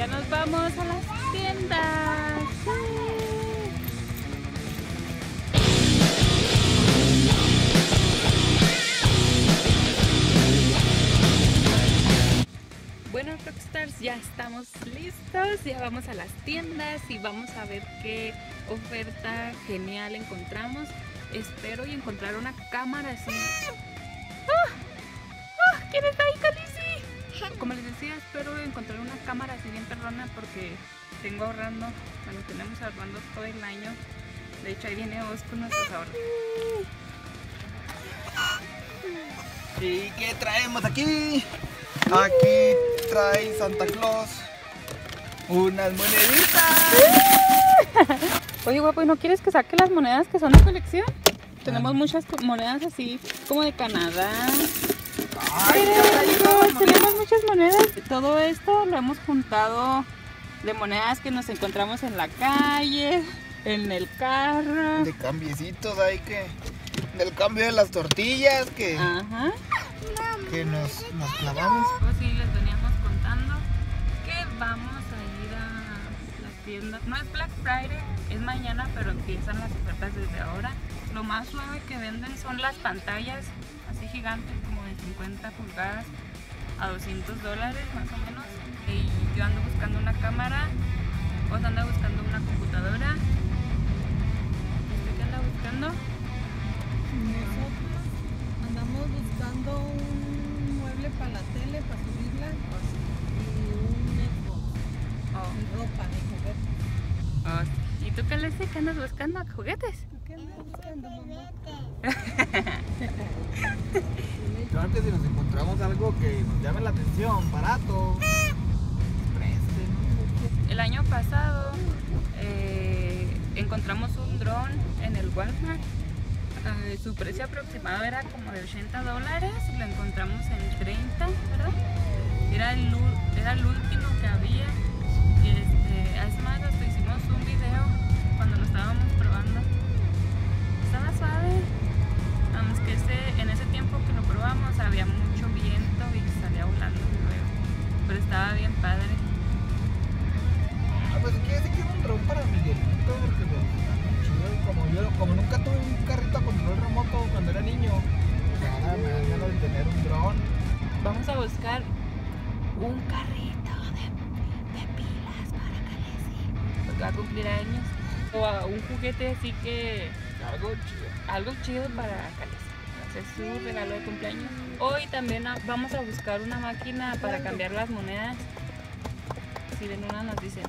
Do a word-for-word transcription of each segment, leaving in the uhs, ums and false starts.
ya nos vamos a las tiendas. Bueno, Rockstars, ya estamos listos, ya vamos a las tiendas y vamos a ver qué oferta genial encontramos. Espero y encontrar una cámara así. ¡Ah! ¡Ah! ¿Quién está ahí, Calici? Como les decía, espero encontrar una cámara así bien perrona porque tengo ahorrando, bueno, tenemos ahorrando todo el año. De hecho, ahí viene Oz con nuestros ahorros. ¿Y qué traemos aquí? Aquí trae Santa Claus unas moneditas. Oye, guapo, ¿y no quieres que saque las monedas que son de colección? Tenemos muchas monedas así como de Canadá. Ay, Pero, tenemos muchas monedas. Todo esto lo hemos juntado de monedas que nos encontramos en la calle, en el carro. de cambiecitos hay que... Del cambio de las tortillas que, Ajá. que nos, nos clavamos. Pues sí, les veníamos contando que vamos a ir a las tiendas. No es Black Friday, es mañana, pero empiezan las ofertas desde ahora. Lo más suave que venden son las pantallas así gigantes, como de cincuenta pulgadas a doscientos dólares más o menos. Y yo ando buscando una cámara, vos anda buscando una computadora. ¿Usted qué anda buscando? Nosotros andamos buscando un mueble para la tele, para subirla, y un Xbox, Oh. y ropa, y juguetes. Oh. ¿Y tú qué les qué andas buscando? ¿Juguetes? ¿Qué andas buscando, mamá? Yo antes si nos encontramos algo que nos llame la atención, barato, presten. El año pasado eh, encontramos un dron en el Walmart. Eh, su precio aproximado era como de ochenta dólares y lo encontramos en treinta, ¿verdad? Era el, u- era el último que había. Y este, es más, hasta hicimos un video cuando lo estábamos probando. Estaba suave. Vamos que ese, en ese tiempo que lo probamos había mucho viento y salía volando luego. Pero estaba bien padre. Ah, pues si quieres, si quiero un dron para Miguelito, porque pues, está muy chido. Como yo, como nunca tuve un carrito a control remoto cuando era niño, pues ahora me dan ganas de tener un dron. Vamos a buscar un carrito de, de pilas para Calici, porque va a cumplir años. O a un juguete así que... Algo chido. algo chido para Calici. Hacer su regalo de cumpleaños. Hoy también a- vamos a buscar una máquina para cambiar las monedas. Si ven una nos dicen.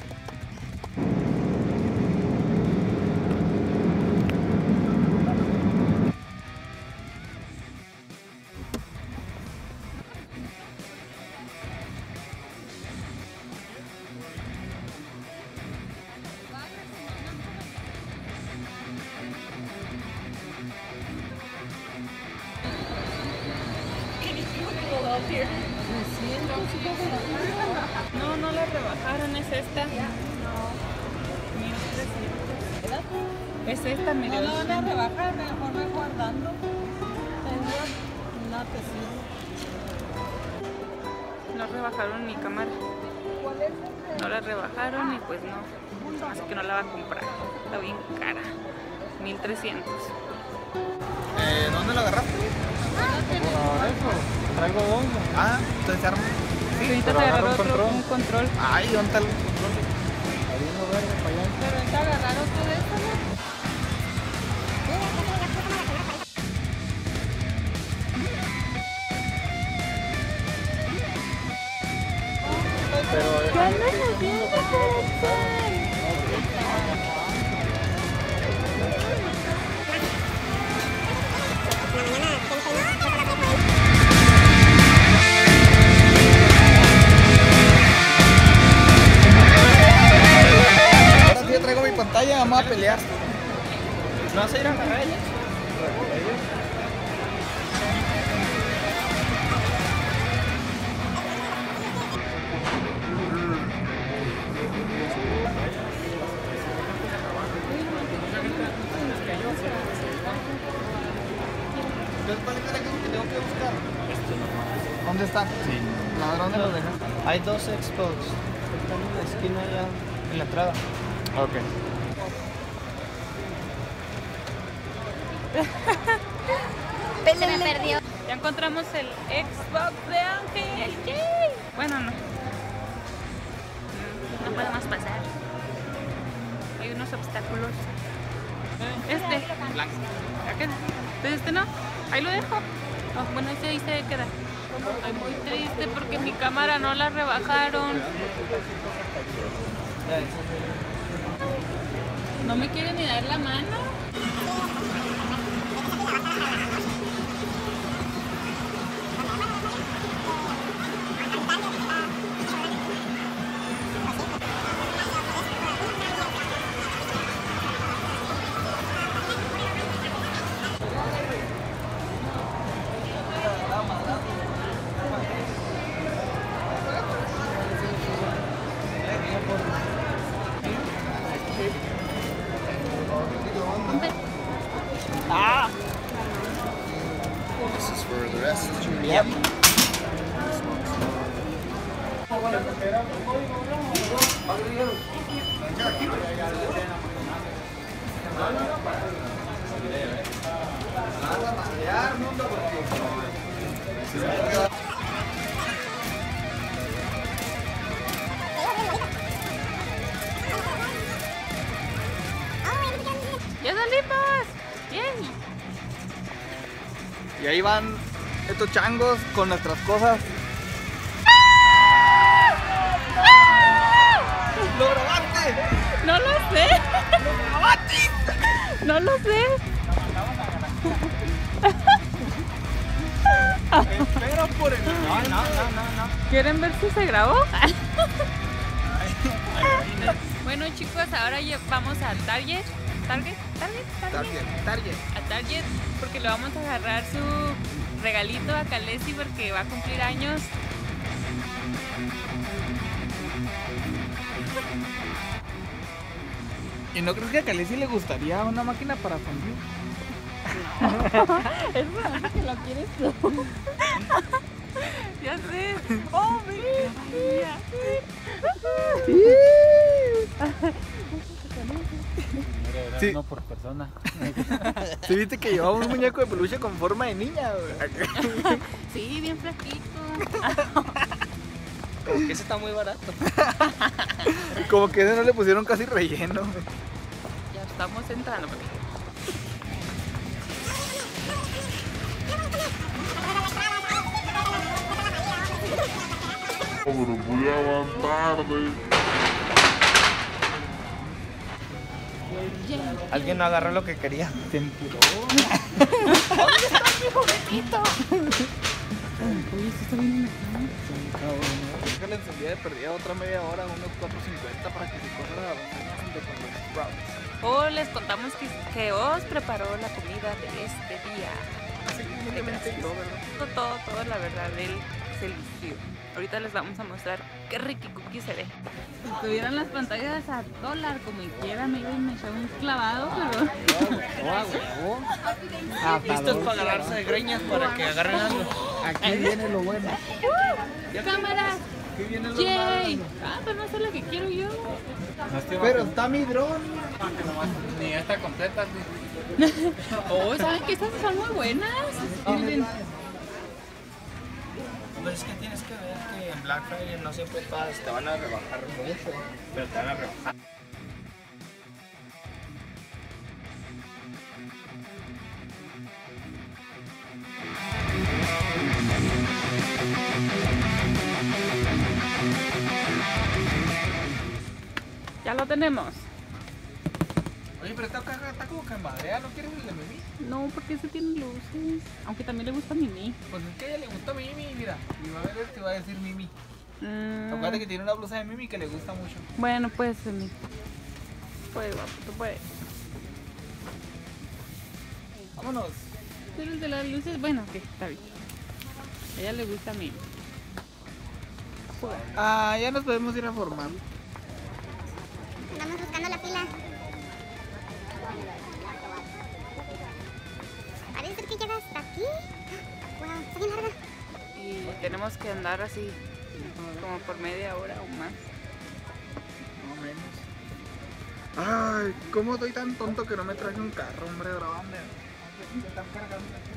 No, no la rebajaron, es esta. mil trescientos. Es esta, mire. No la van a rebajar, mejor voy guardando. Tengo una que sí. No rebajaron mi cámara. ¿Cuál es ese? No la rebajaron y pues no. Así que no la va a comprar. Está bien cara. mil trescientos. Eh, ¿Dónde lo agarraste? Por eso, traigo dos. Ah, entonces se arma. Sí, ahorita te pero agarró agarra un otro control. un control. Ay, ¿dónde está el control? Ahí uno verde para allá. Pero ahorita agarraron todo esto, ¿no? Pero ¿Qué andas haciendo, Ahora sí ya traigo mi pantalla, vamos a pelear. no vas a ir a agarrar ella. Entonces, ¿cuál es el equipo que tengo que buscar? Este nomás. ¿Dónde está? Sí. ¿A dónde lo dejas? Hay dos Xbox. Están en la esquina ya, en la entrada. Ok. Se me perdió. Ya encontramos el Xbox de Ángel. ¡Yay! Bueno, no. No podemos pasar. Hay unos obstáculos. Este. Aquel. Entonces este no. Ahí lo dejo. Oh, bueno, ese ahí se queda. Estoy muy triste porque mi cámara no la rebajaron. No me quiere ni dar la mano. This is for the rest. Yep. ¡Ya salimos! ¡Bien! Y ahí van estos changos con nuestras cosas. ¡Lo grabaste! No lo sé. No lo sé. Espero por el... No, no, no, no, no. ¿Quieren ver si se grabó? Bueno chicos, ahora ya vamos a Target. Target, Target, Target. Target, Target. A Target porque le vamos a agarrar su regalito a Kalesi porque va a cumplir años. ¿Y no crees que a Kalesi le gustaría una máquina para fundir? Es verdad que lo quieres tú. Ya sé. Oh, mira. Sí. Uno por persona. ¿Sí viste que llevaba un muñeco de peluche con forma de niña? Güey? Sí, bien flaquito. Como que ese está muy barato. Como que ese no le pusieron casi relleno. Güey. Ya estamos entrando. Pero voy a tarde. Alguien no agarró lo que quería. Te empuró. ¿Dónde está mi juguetito? Oye, esto está bien enojado. Es que le encendía de perdida otra media hora, unos cuatro cincuenta para que se corra la reseña junto con los sprouts. Oh, les contamos que, que os preparó la comida de este día. Sí, humildemente yo, ¿verdad? Todo, todo, todo, la verdad, él se eligió. Ahorita les vamos a mostrar qué rico cookie se ve. Si tuvieran las pantallas a dólar como quiera, me iba y me echaba un clavado, pero... Listos para agarrarse de greñas para que agarren algo. Aquí viene lo bueno. ¡Cámara! Aquí viene lo ¡Yay! malo. Ah, pero no es la que quiero yo. Pero está mi dron. Ni está completa. Oh, ¿saben que estas son muy buenas? Miren. Pues es que tienes que ver que en Black Friday no siempre todas te van a rebajar mucho, pero te van a rebajar. Ya lo tenemos. Oye, pero esta caja está como que en madera, ¿no quieres el de Mimi? No, porque ese tiene luces. Aunque también le gusta a Mimi. Pues es que a ella le gusta Mimi, mira. Y va a ver este y va a decir Mimi. Mm, Acuérdate que tiene una blusa de Mimi que le gusta mucho. Bueno, pues Mimi. Puede, guapo, tú puedes. Vámonos. Pero el de las luces, bueno, ok, está bien. A ella le gusta a Mimi. Ah, ya nos podemos ir a formar. Estamos buscando la fila. Parece ser que llega hasta aquí. Wow, está bien larga. Y tenemos que andar así como por media hora o más. Ay, ¿cómo estoy tan tonto que no me traje un carro, hombre, grabando? Me están cargando aquí.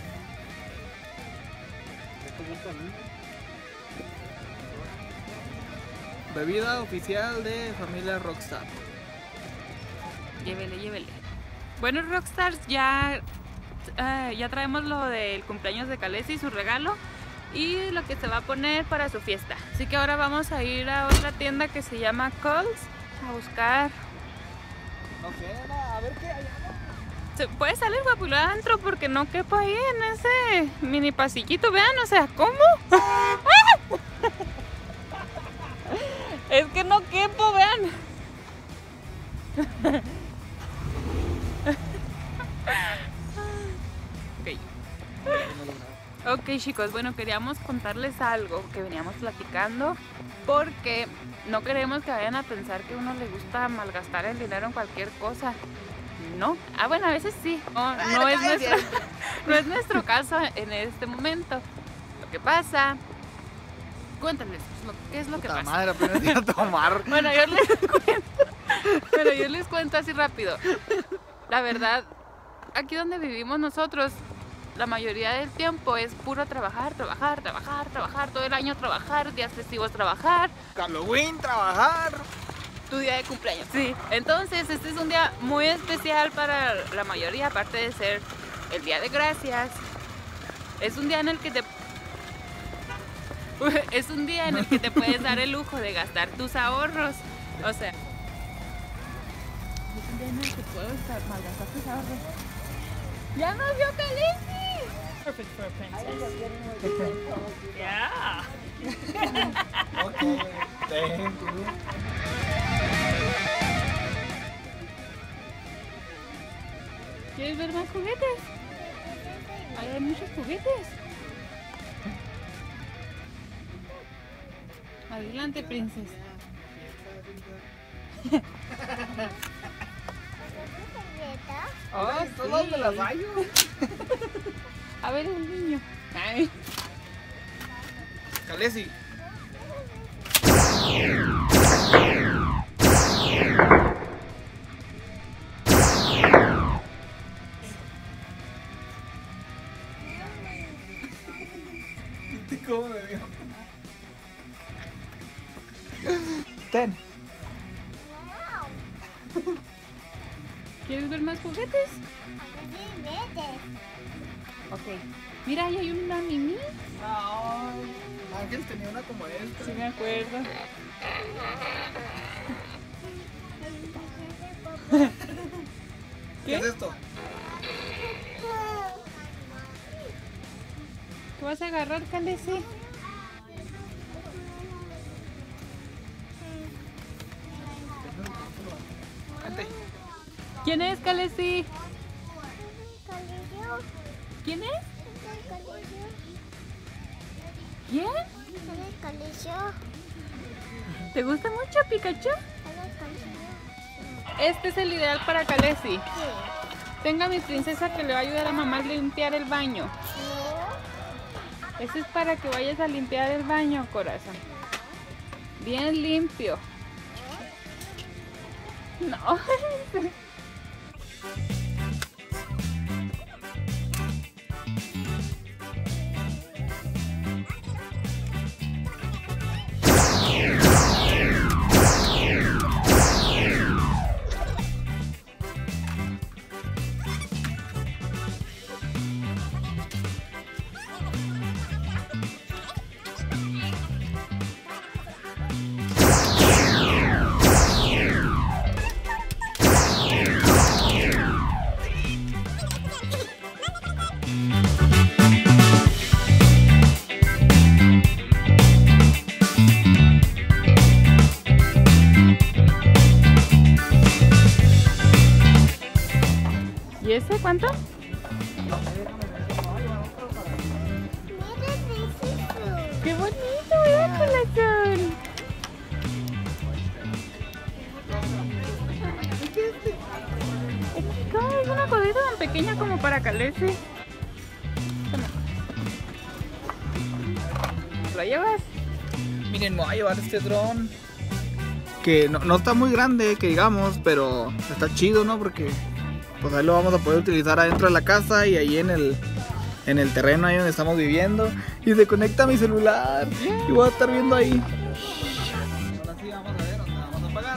Bebida oficial de familia Rockstar. Llévele, llévele. Bueno, Rockstars, ya, eh, ya traemos lo del cumpleaños de Calesi y su regalo y lo que se va a poner para su fiesta. Así que ahora vamos a ir a otra tienda que se llama Coles a buscar. No sé, a ver qué hay. Se puede salir guapulo adentro porque no quepo ahí en ese mini pasillito, vean, o sea, ¿cómo? Es que no quepo, vean. Ok. Ok, chicos, bueno, queríamos contarles algo que veníamos platicando porque no queremos que vayan a pensar que a uno le gusta malgastar el dinero en cualquier cosa. No, ah bueno, a veces sí, no, no, es, nuestro, no es nuestro caso en este momento. Lo que pasa, cuéntales, ¿qué es lo que Puta pasa? madre, apenas iba a tomar. Bueno, yo les cuento, pero yo les cuento así rápido. La verdad, aquí donde vivimos nosotros, la mayoría del tiempo es puro trabajar, trabajar, trabajar, trabajar, todo el año trabajar, días festivos trabajar. Halloween, trabajar. Tu día de cumpleaños. Sí, entonces este es un día muy especial para la mayoría, aparte de ser el Día de Gracias. Es un día en el que te es un día en el que te puedes dar el lujo de gastar tus ahorros. O sea, es un día en el que puedes malgastar tus ahorros. ¡Ya nos vio Calesi! Perfect for a princess. Yeah. Ok, thank you. ¿Quieres ver más juguetes? Ahí hay muchos juguetes. Adelante, princesa. Oh, ¿estos dos me las hallo? A ver el niño. Ay. Calesi. ¿Cómo me vio? Ten. ¿Quieres ver más juguetes? Ok. Mira, ahí hay una mini. Ay, Ángel tenía una como esta. Sí, me acuerdo. ¿Qué es esto? ¿Qué vas a agarrar, Calesi? Vente. ¿Quién es, Calesi? ¿Quién es? ¿Quién? ¿Te gusta mucho, Pikachu? Este es el ideal para Calesi. Tenga mi princesa que le va a ayudar a mamá a limpiar el baño. Este es para que vayas a limpiar el baño, corazón. Bien limpio. No. ¿Y ese cuánto? ¡Qué bonito! ¡Mira, corazón! ¡Oh my God! Es una cosita tan pequeña como para Calesi. ¿Lo llevas? Miren, me voy a llevar este dron. que no, no está muy grande, que digamos, pero está chido, ¿no? Porque pues ahí lo vamos a poder utilizar adentro de la casa y ahí en el, en el terreno ahí donde estamos viviendo. Y se conecta mi celular y voy a estar viendo ahí. Ahora sí vamos a ver dónde vamos a apagar.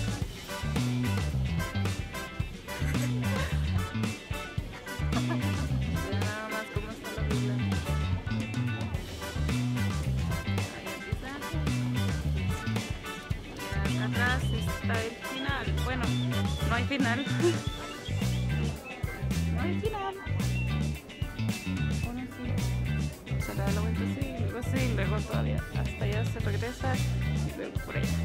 Nada más cómo está la vista. Ahí empieza. Y acá atrás está el final. Bueno, no hay final. No hay final. Ahora sí. Se le da la vuelta así, luego así, luego todavía hasta allá se regresa y luego por allá.